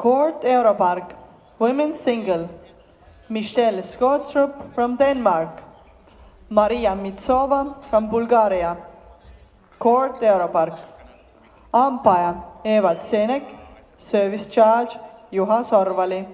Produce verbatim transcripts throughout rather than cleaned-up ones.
Court Europark, women's single. Michelle Skødstrup from Denmark. Mariya Mitsova from Bulgaria. Court Europark. Umpire Evald Senek. Service charge Juha Sorvali.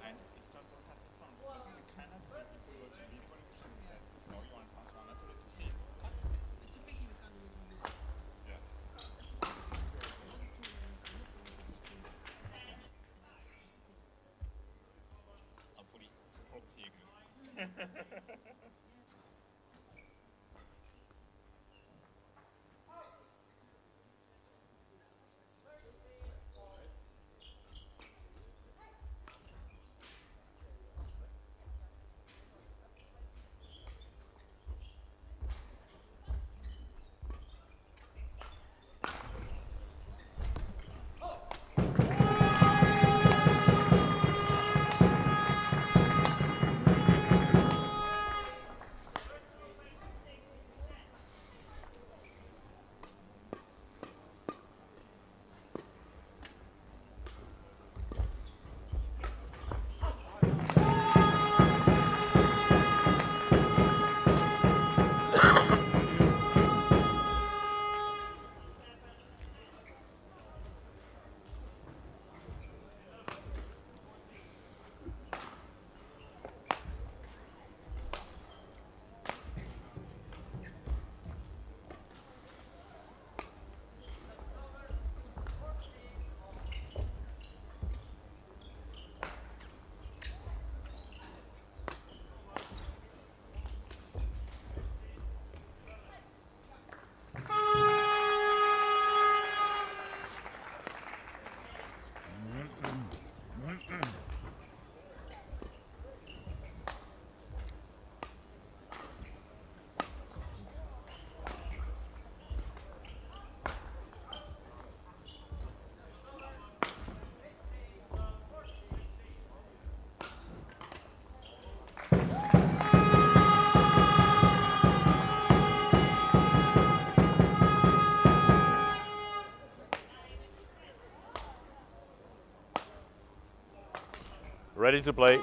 Ready to play.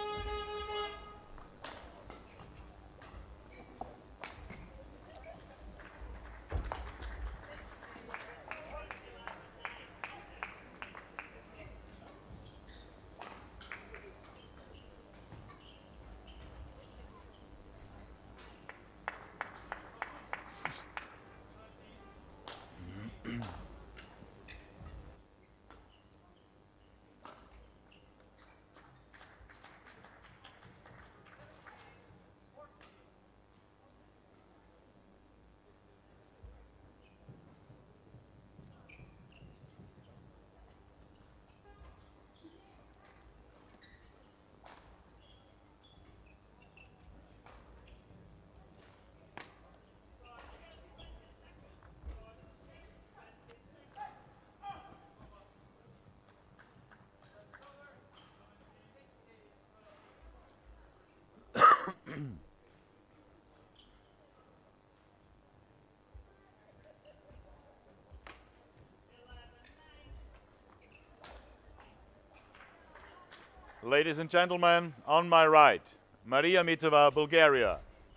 Ladies and gentlemen, on my right, Mariya Mitsova, Bulgaria.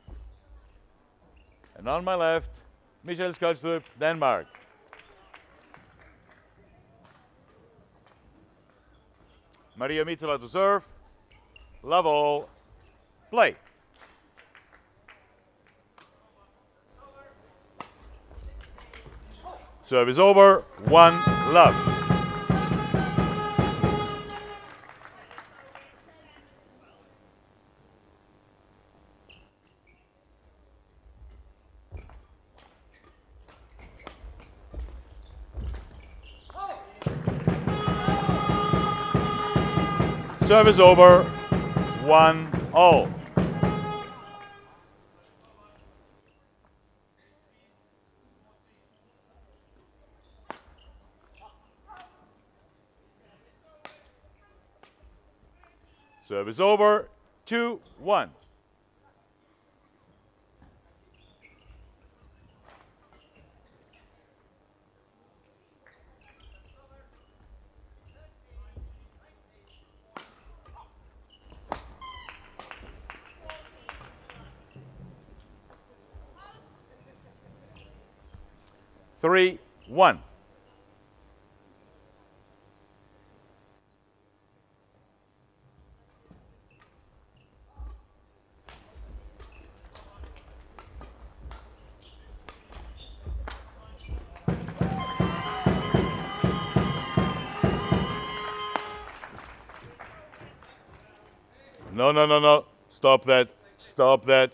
And on my left, Michelle Skødstrup, Denmark. Mariya Mitsova to serve. Love all. Play. Service over. One love. Service over, one all. Service over, two, one. three, one. No, no, no, no. Stop that. Stop that.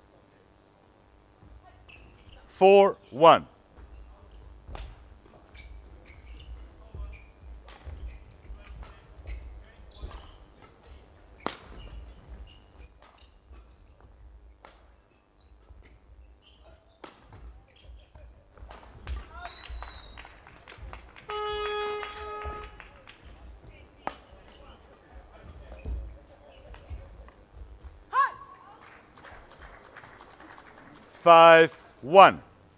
Four, one. Five, one.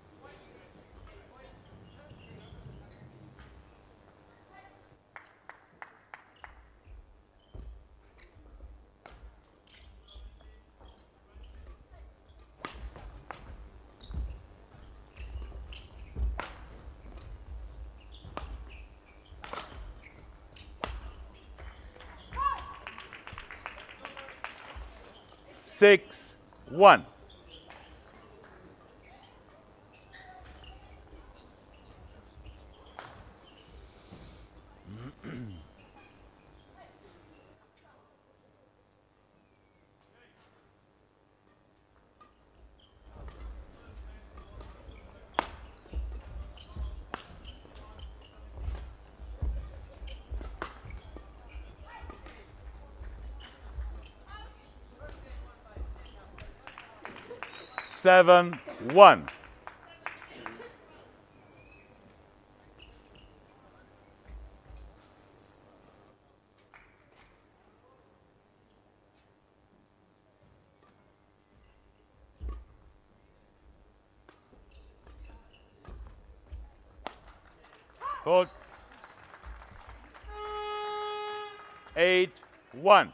Six, one. Seven, one. Hold. Eight, one.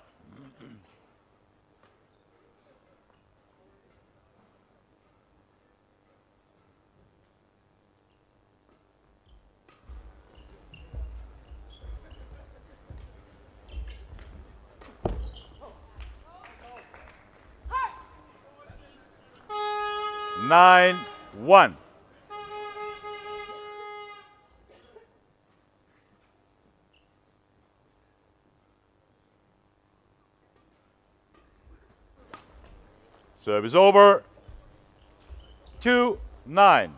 Nine, one. Service over. Two, nine.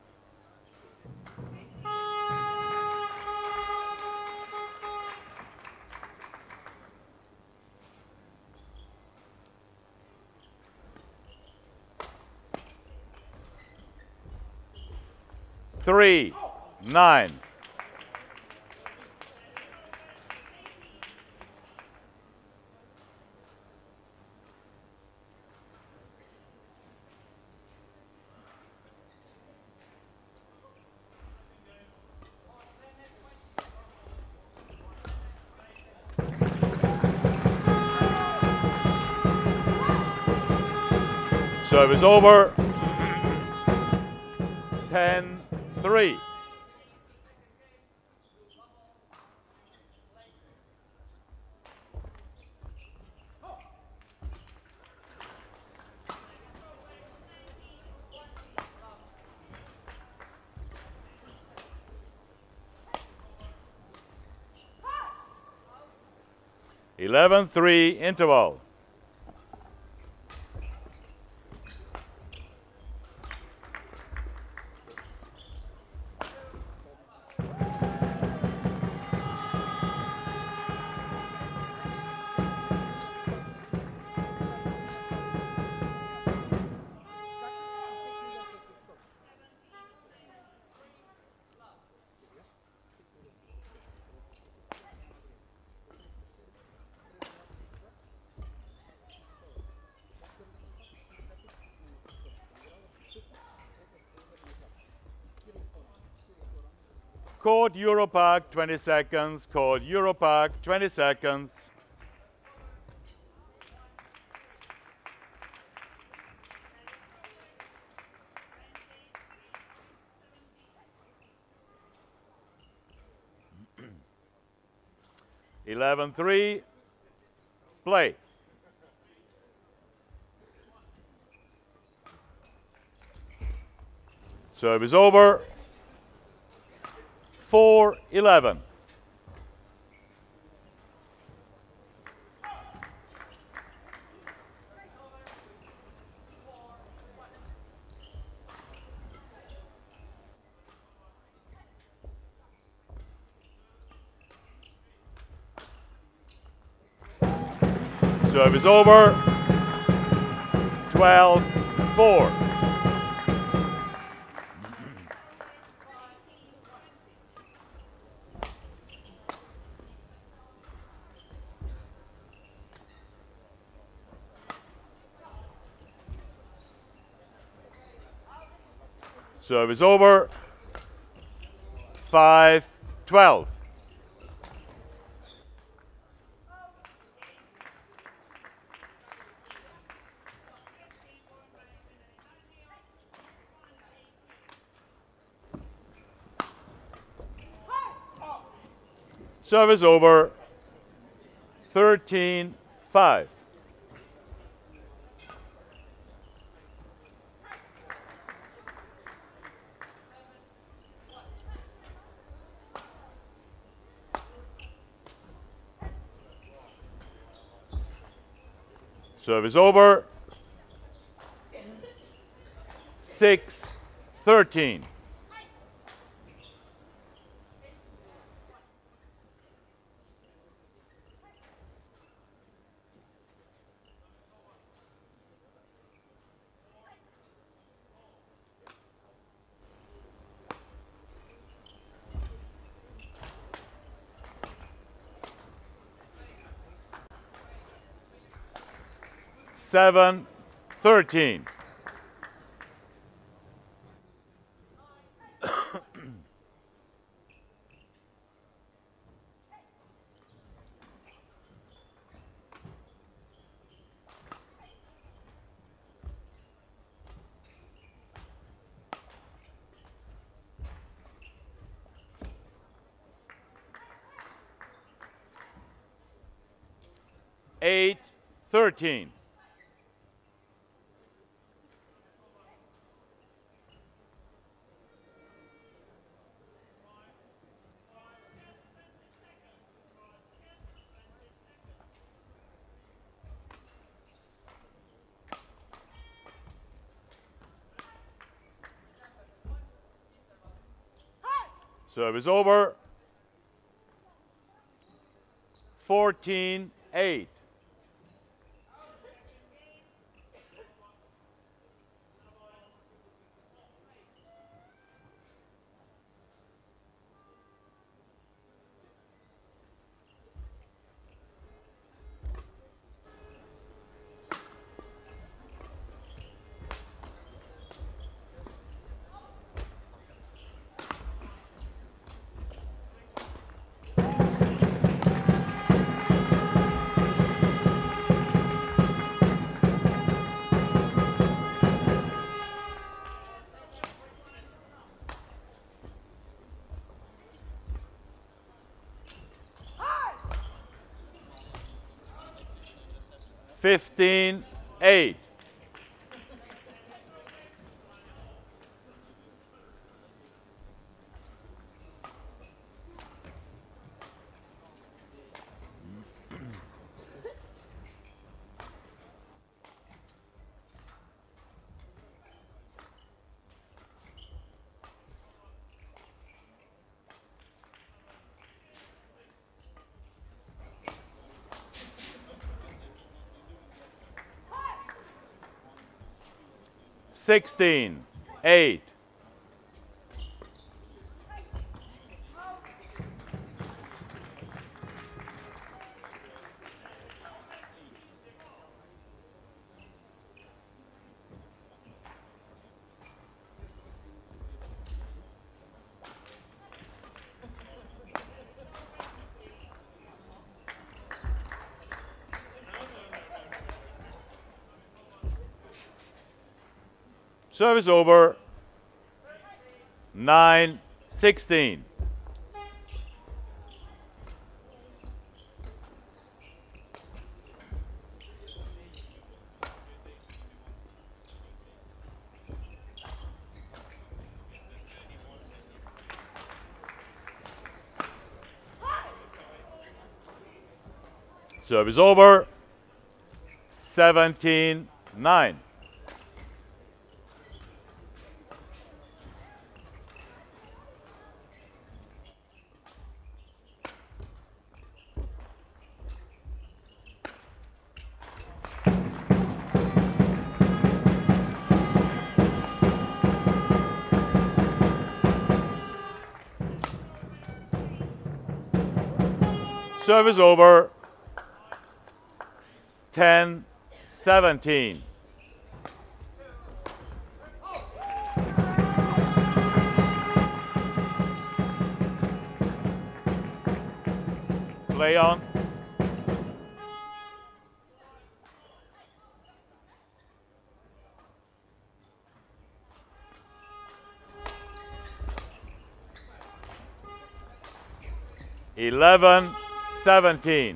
Three, nine. Service over. Ten, three. Eleven, three, interval. Court Europark, twenty seconds. Court Europark, twenty seconds. eleven three. Play. Service over. four eleven. Service over. twelve four. Service over. five twelve. Service over. thirteen five. Service over. six thirteen. seven thirteen. eight thirteen. Service over. fourteen eight. fifteen eight. sixteen eight. Service over. nine sixteen. Service over. seventeen nine. Service over. ten seventeen. Play on. eleven seventeen.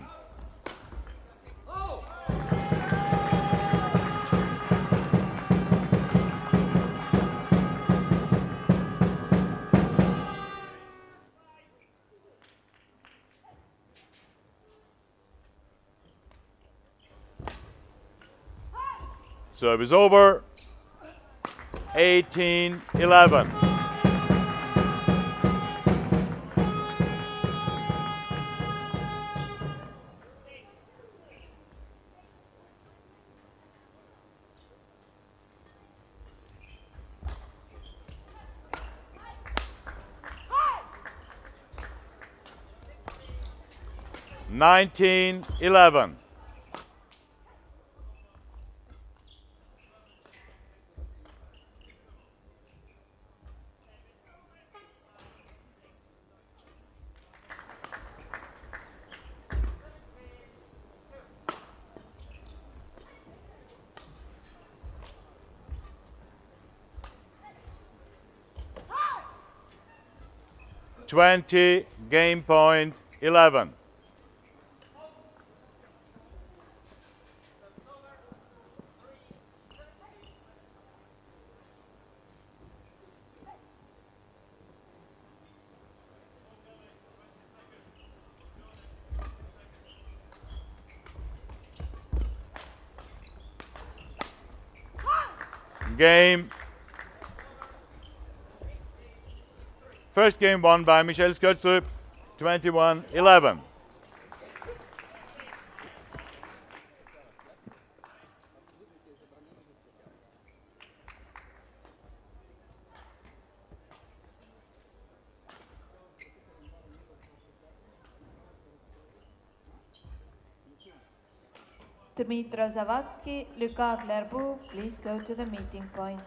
Service over. eighteen eleven. nineteen eleven. twenty, game point eleven. Game. First game won by Michelle Skødstrup, twenty-one eleven. Dmitro Zavatsky, Lucas Clerboux, please go to the meeting point.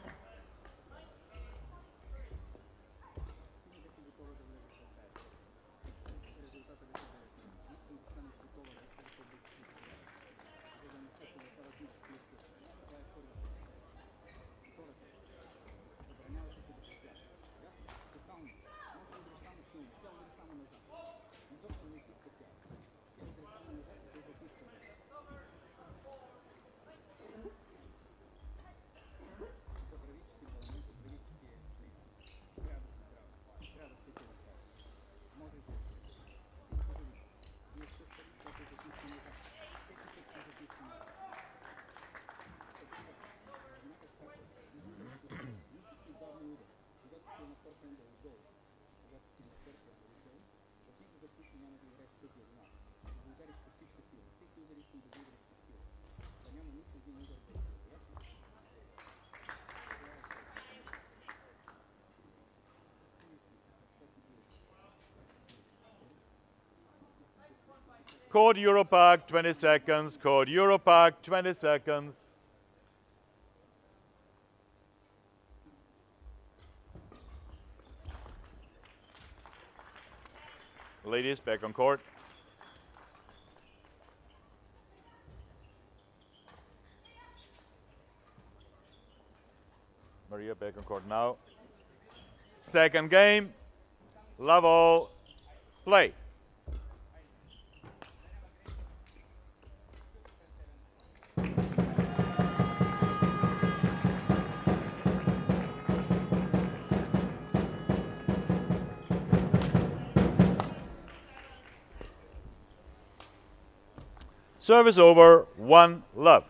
Code Europark, twenty seconds. Code Europark, twenty seconds. Ladies, back on court. Mariya, back on court now. Second game. Love all. Play. Service over, one love.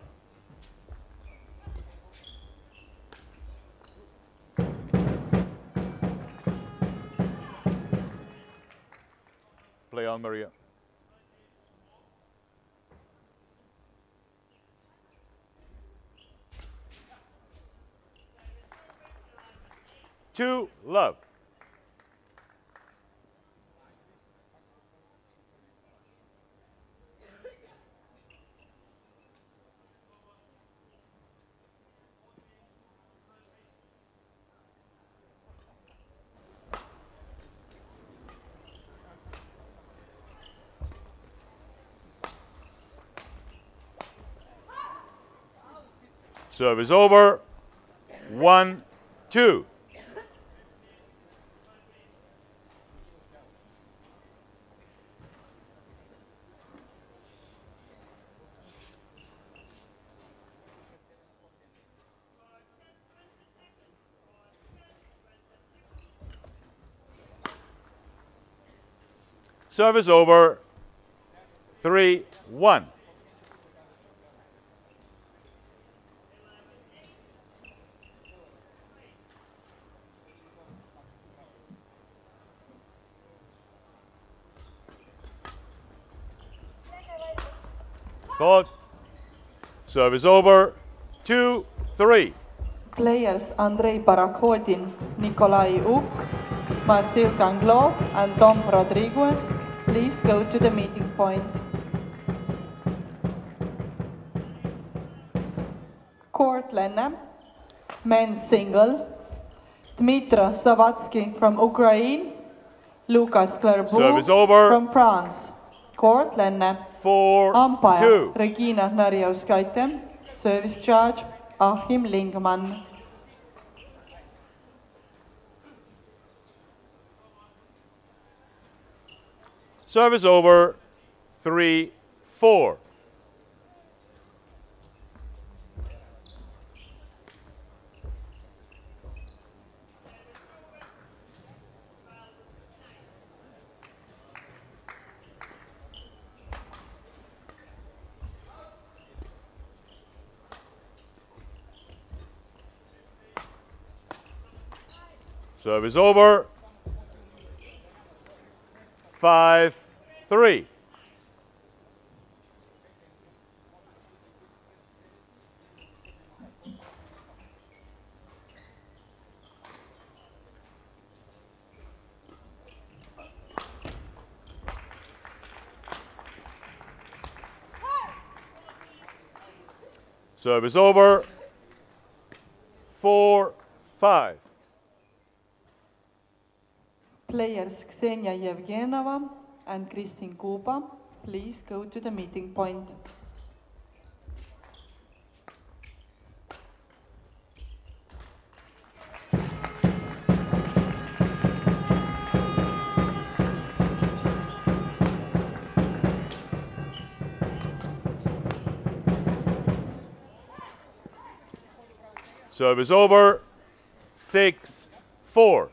Play on, Mariya. Two love. Service over, one, two. Service over, three, one. Thought. Service over, two, three. Players Andrei Barakhodin, Nikolai Uk, Matthew Ganglo, and Tom Rodriguez, please go to the meeting point. Court Lenne, men's single, Dmitry Savatsky from Ukraine, Lucas Clerboux from France. Court Lenne. Four, Umpire two. Regina Narjauskaite, service charge Achim Lingman. Service over, three, four. Service over, five, three. Service over, four, five. Players Ksenia Yevgenova and Kristin Kuba, please go to the meeting point. Service over, six, four.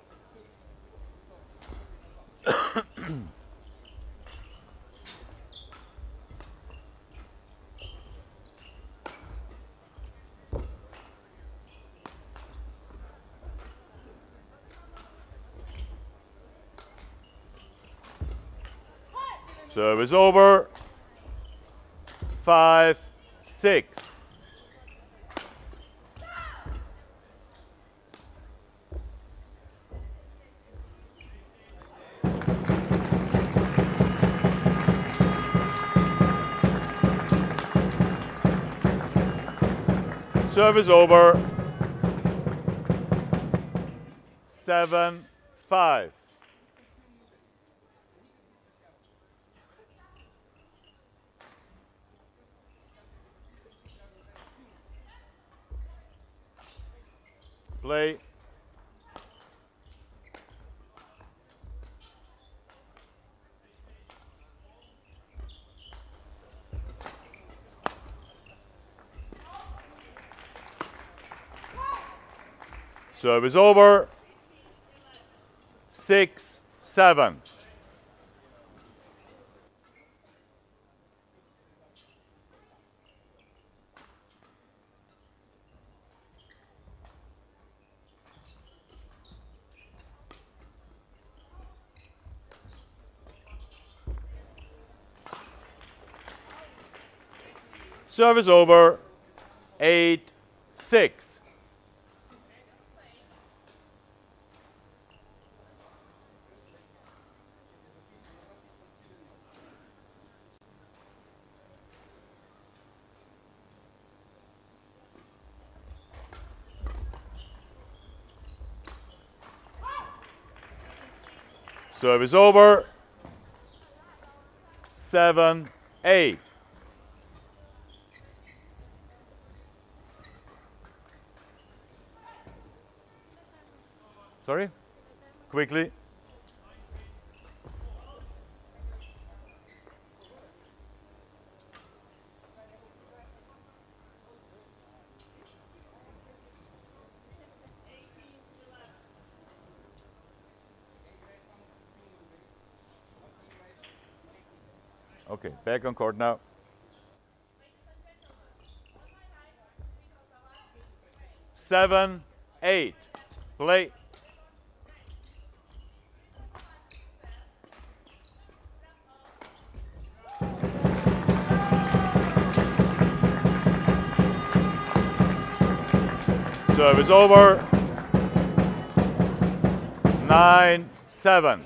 Service over, five, six. Service over, seven, five. Play. Service over, six, seven. Service over. eight six. Service over. seven eight. Sorry? Quickly. Okay, back on court now. Seven, eight. Play. Service over. Nine, seven.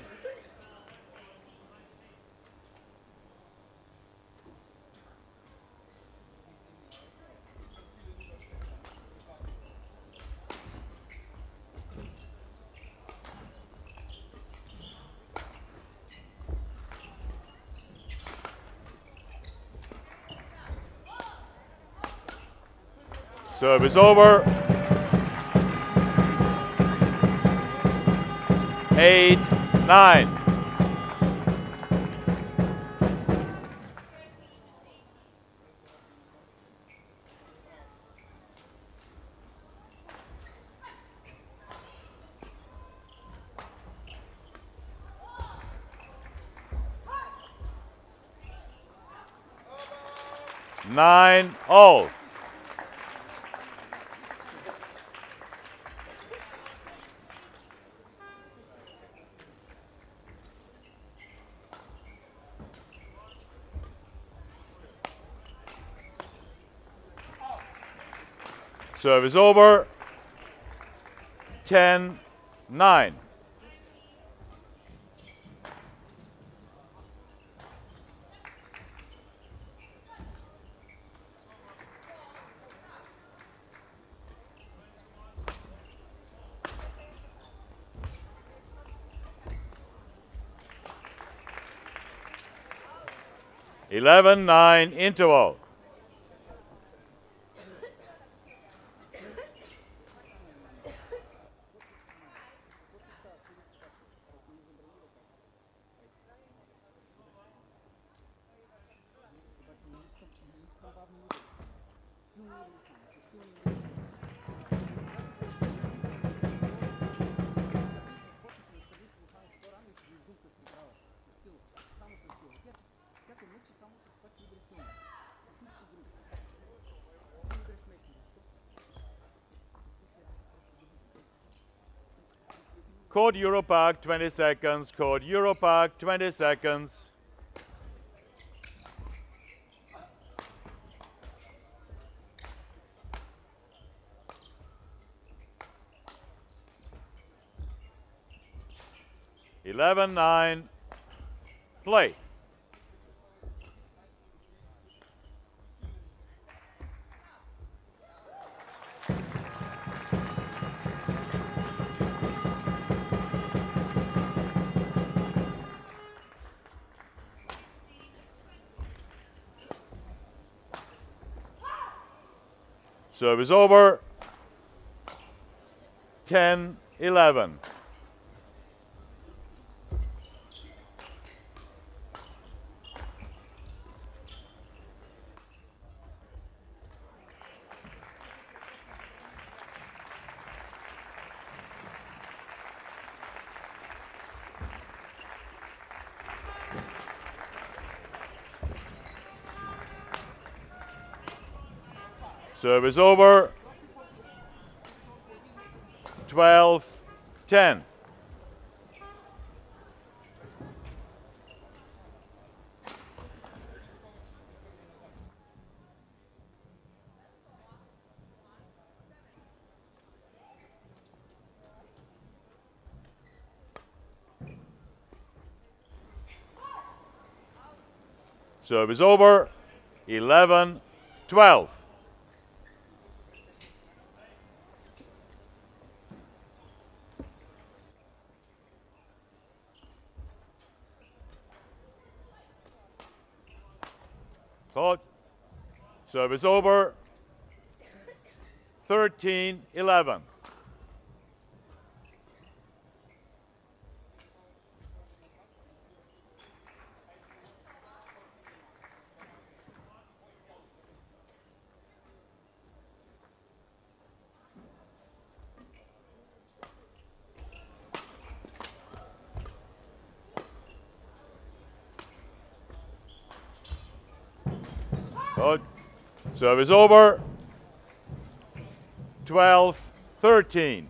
Service over. Eight, nine. Nine all. Service over. Ten, nine. Eleven, nine, interval. Code Europark, twenty seconds. Code Europark, twenty seconds. Eleven, nine. Play. Service over. Ten, eleven. Service over. Twelve, ten. Service over. eleven twelve. Caught. Service over. thirteen eleven. Good. Service over. twelve thirteen.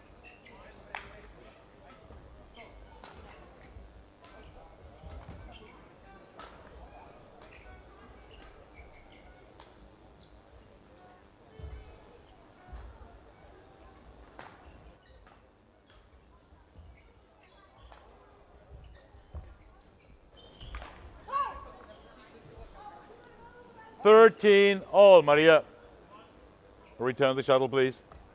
thirteen all, Mariya. Return the shuttle, please.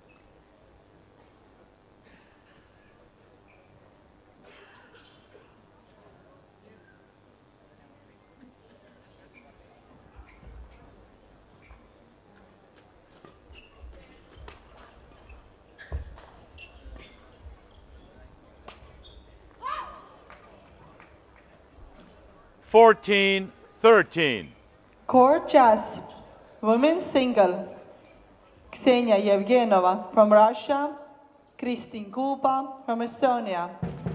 fourteen thirteen. Court chess, women's single. Ksenia Yevgenova from Russia, Kristin Kuba from Estonia.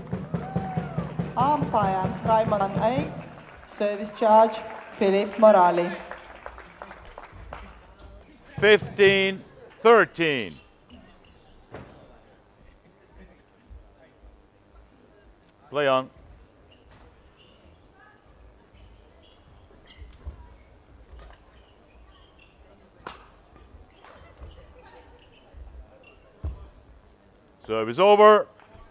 Umpire Raimond Eik, service charge Philip Morali. fifteen thirteen. Play on. Service over.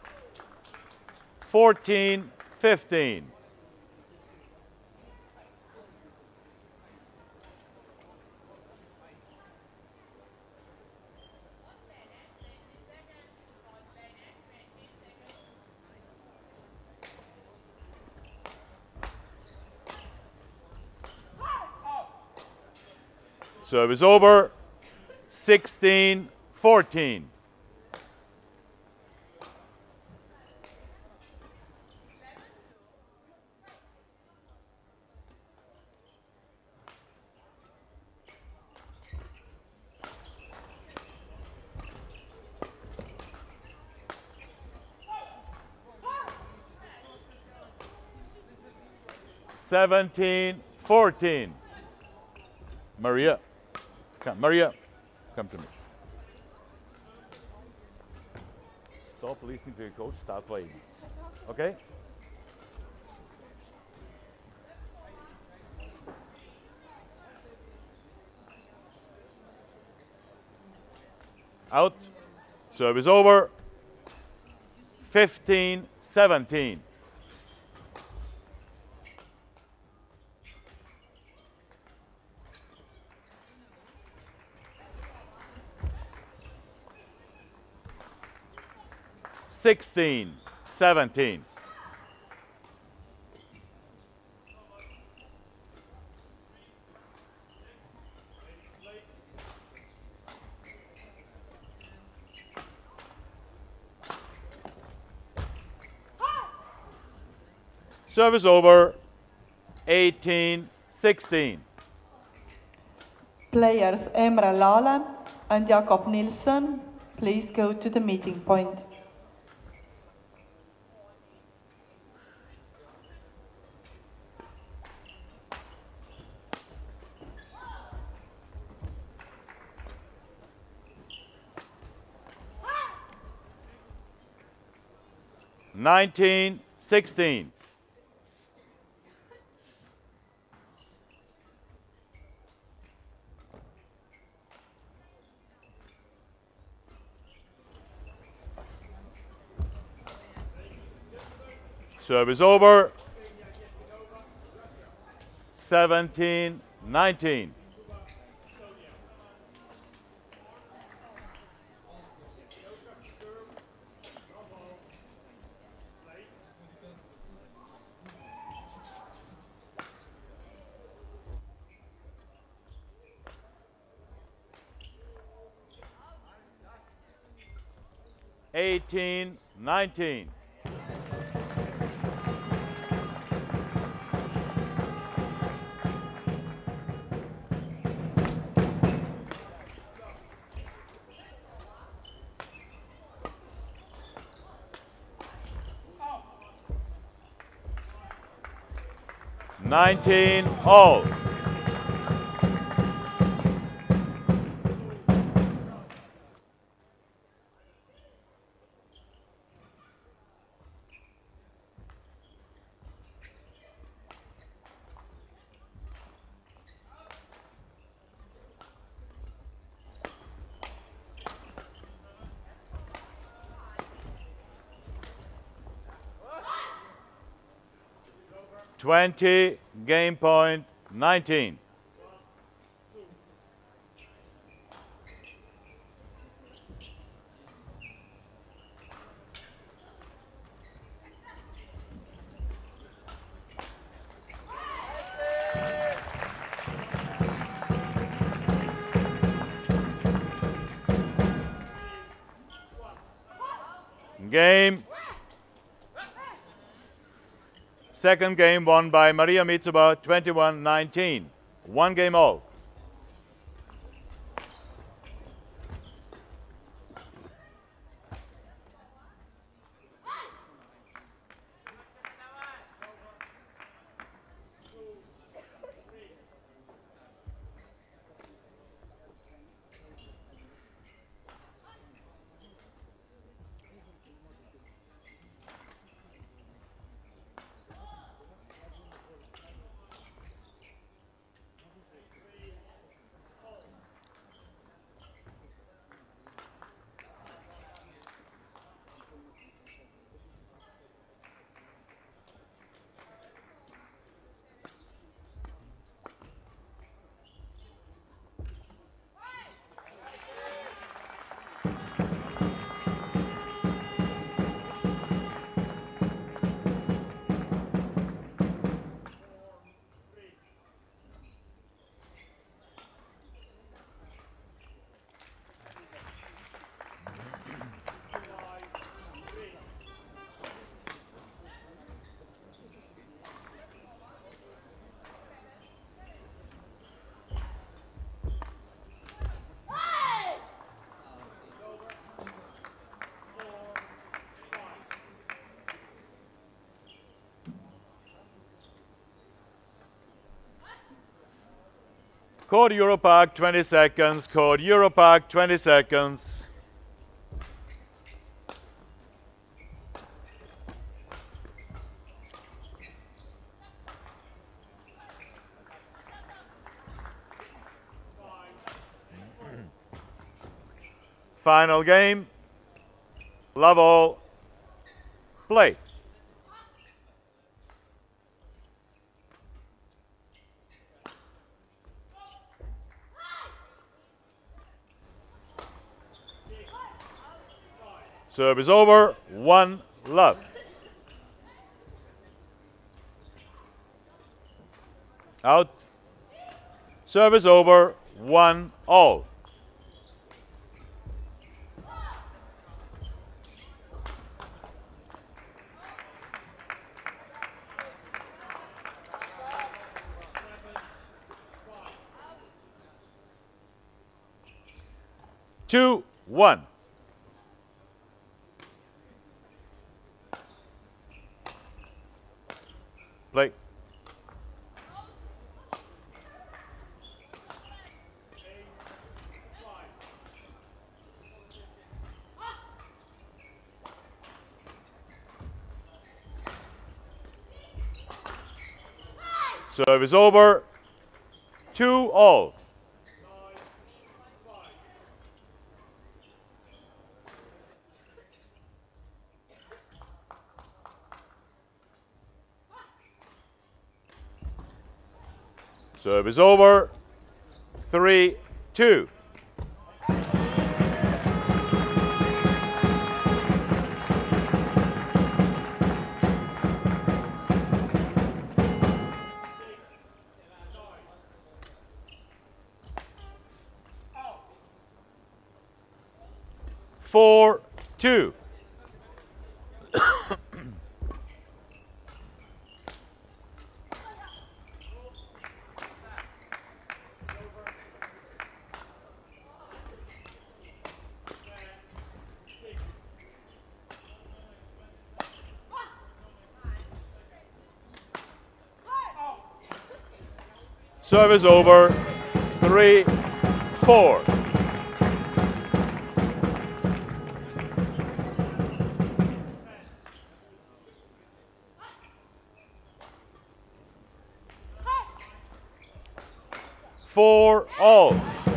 fourteen fifteen. Service over. sixteen fourteen. seventeen fourteen. Mariya, come, Mariya, come to me. Stop listening to your coach, start playing. Okay? Out. Service over. fifteen seventeen. sixteen seventeen. Service over. eighteen sixteen. Players Emre Lale and Jakob Nilsson, please go to the meeting point. nineteen sixteen. Service over. seventeen nineteen. eighteen nineteen. nineteen all. twenty, game point, nineteen. Game. Second game won by Mariya Mitsova, twenty-one nineteen. One game all. Code Europark, twenty seconds. Code Europark, twenty seconds. Final game. Love all. Play. Serve is over, one love. Out. Serve is over, one all. Two, one. Play. Serve is over. Two all. Service over. Three, two. Four, two. Service over. Three, four. Four all.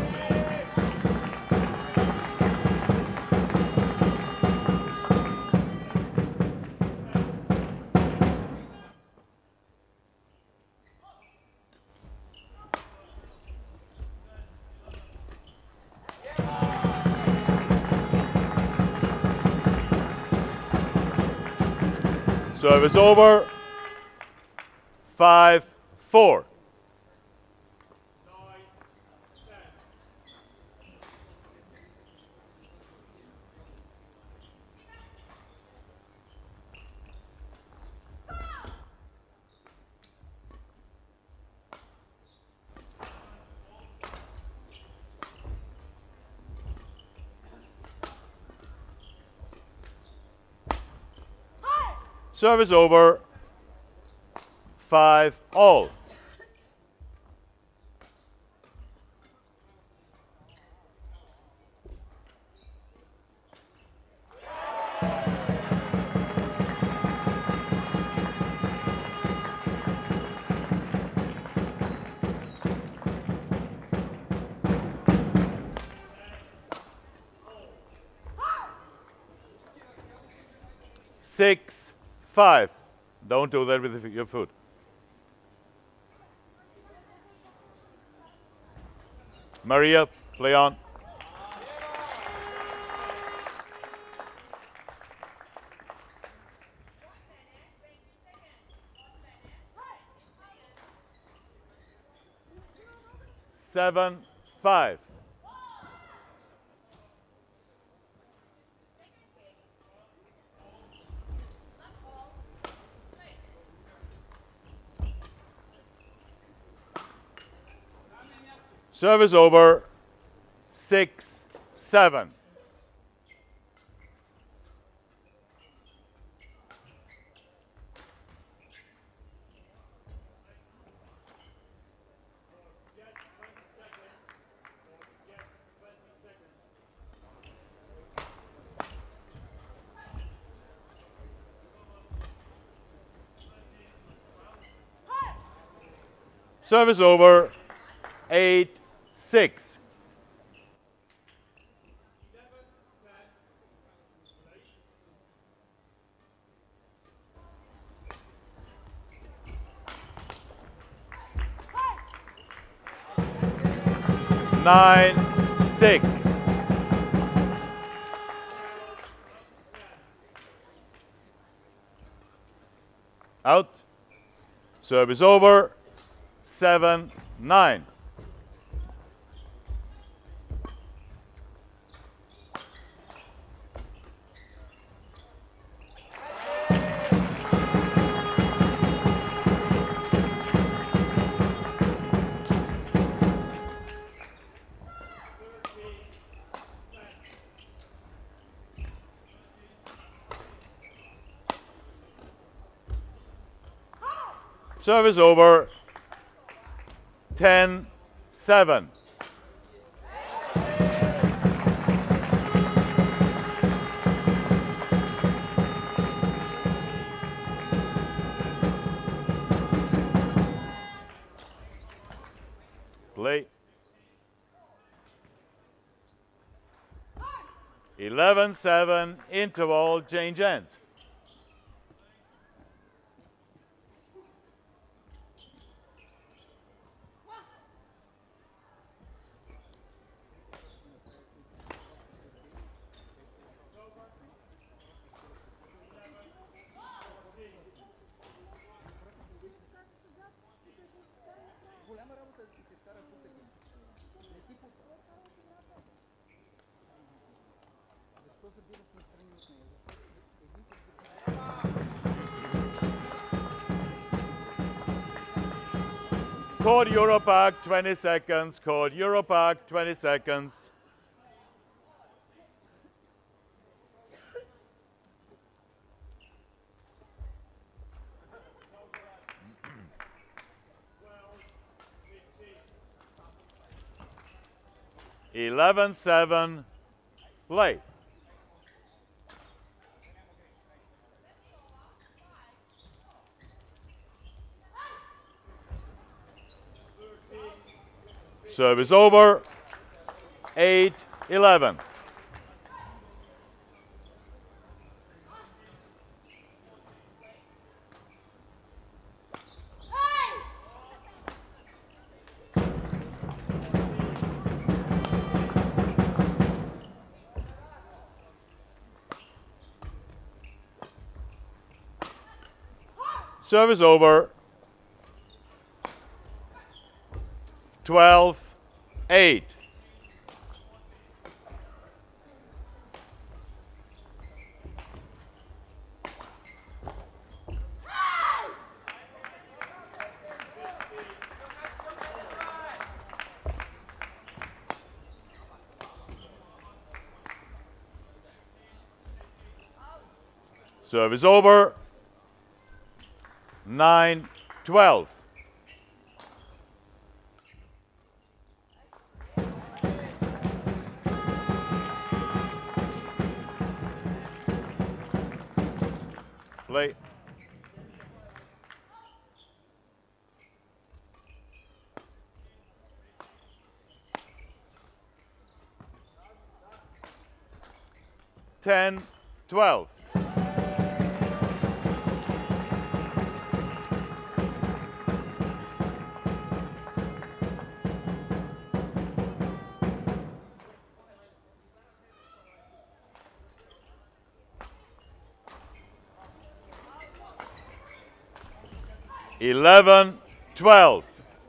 Service over. Five, four. Service over. Five all. Six, five. Don't do that with your foot. Mariya, play on. Seven, five. Service over. Six, seven. Service over. Eight, six. Nine, six. Out. Service over. Seven, nine. Service over. Ten, seven. Play. Eleven, seven. Interval. Change ends. Code Europack, twenty seconds. Code Europack, twenty seconds. eleven seven, play. Service over, eight eleven. Service over, twelve eight. Service over, nine twelve. Play. ten twelve. eleven twelve.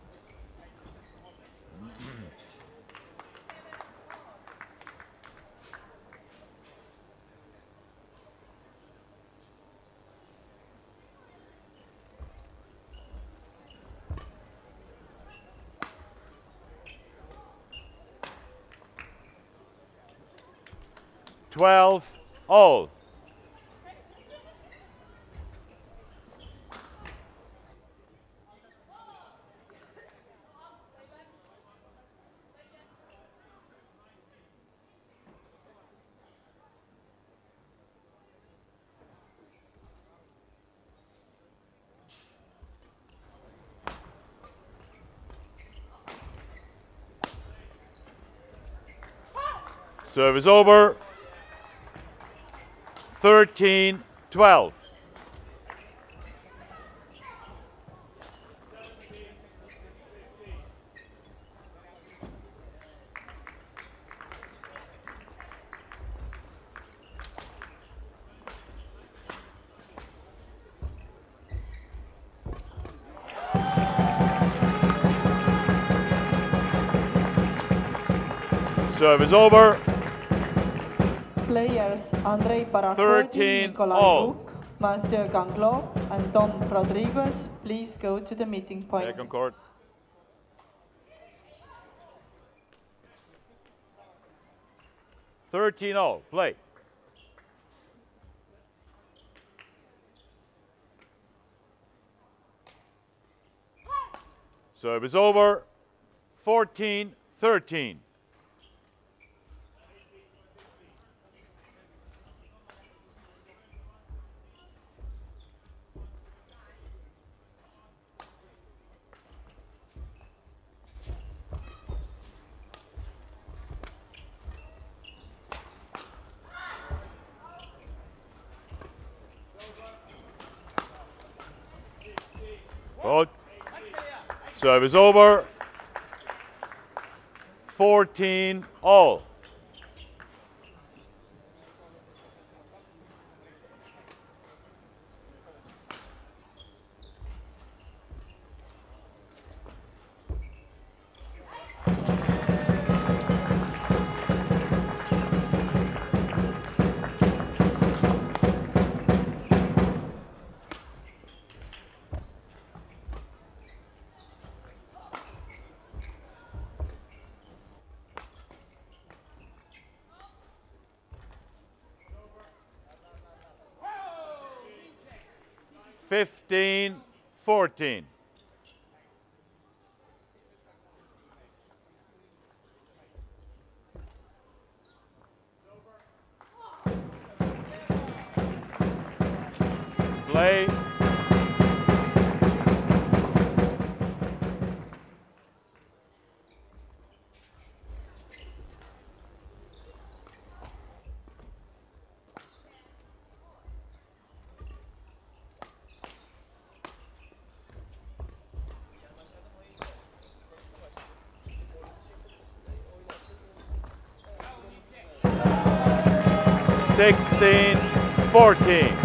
twelve all. Service over, thirteen twelve. Service over. Players Andrei Parakhody, thirteen Nikolai all. Uk, Mathieu Ganglot, and Tom Rodriguez, please go to the meeting point. Second court. thirteen all. Play. Service over, fourteen thirteen. Hold. Service over. fourteen all. fifteen fourteen. Play. sixteen fourteen.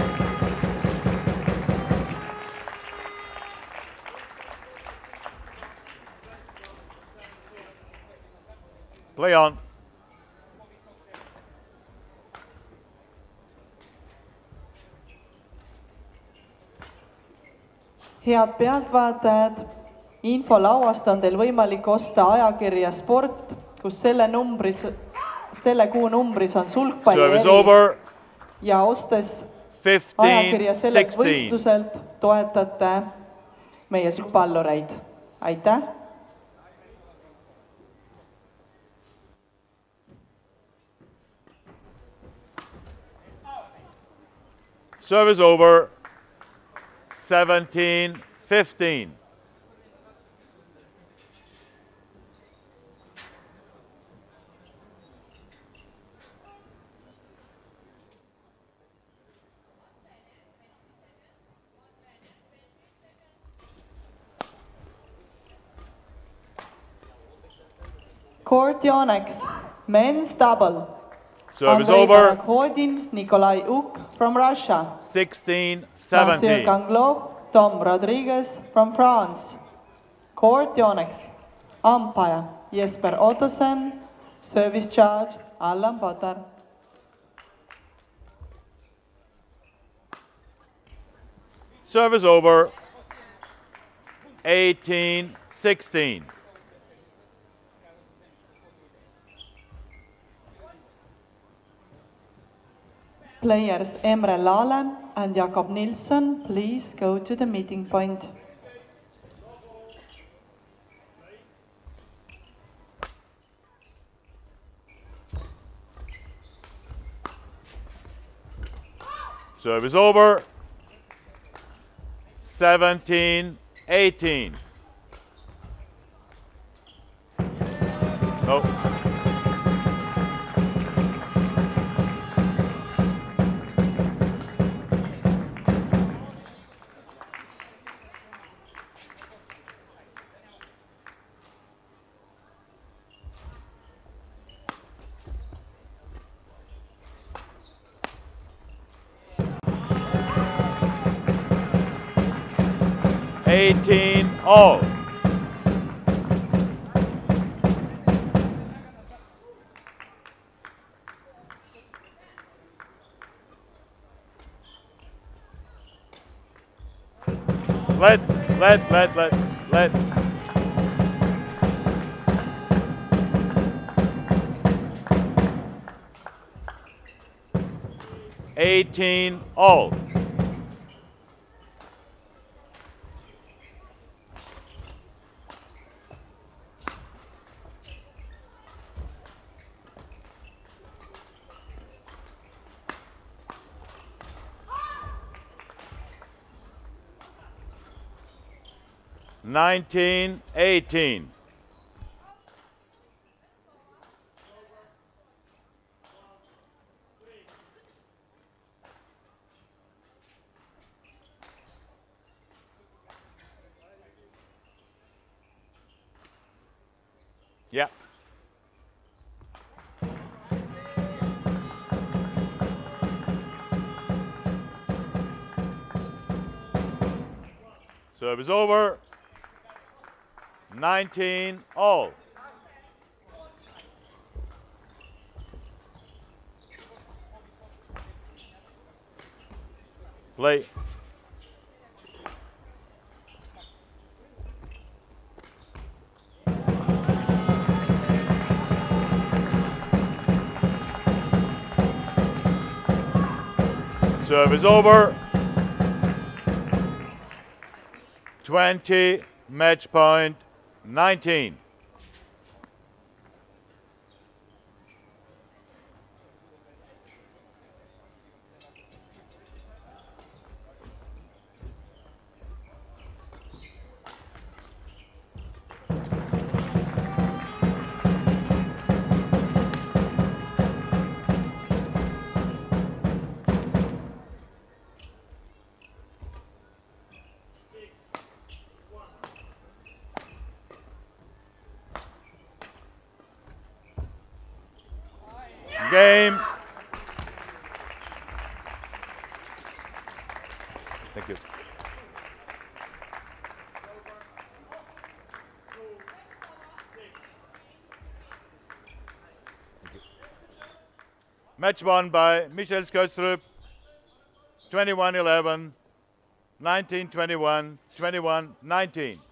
Play on. Head pealtvaatajad, infolauast on teil võimalik osta ajakirja Sport, kus selle numbris, selle kuu numbris on sulgpalli eri ja ostes ajakirja sellelt võistluselt toetate meie sulgpallureid. Aitäh! Service over. seventeen fifteen. Court YONEX, men's double. Service over. Hodin, Nikolai Uk from Russia. sixteen seventeen. Tom Rodriguez from France. Court YONEX, umpire Jesper Ottosen, service charge Allan Potter. Service over. eighteen sixteen. Players Emre Lale and Jakob Nilsson, please go to the meeting point. Service over. seventeen eighteen. No. eighteen all. Let, let, let, let, let. eighteen all. nineteen eighteen. Yeah. Service over. nineteen all. Play. Service over. twenty, match point nineteen. Game. Thank you. Match won by Michael Skødstrup, twenty-one eleven, nineteen twenty-one, twenty-one nineteen.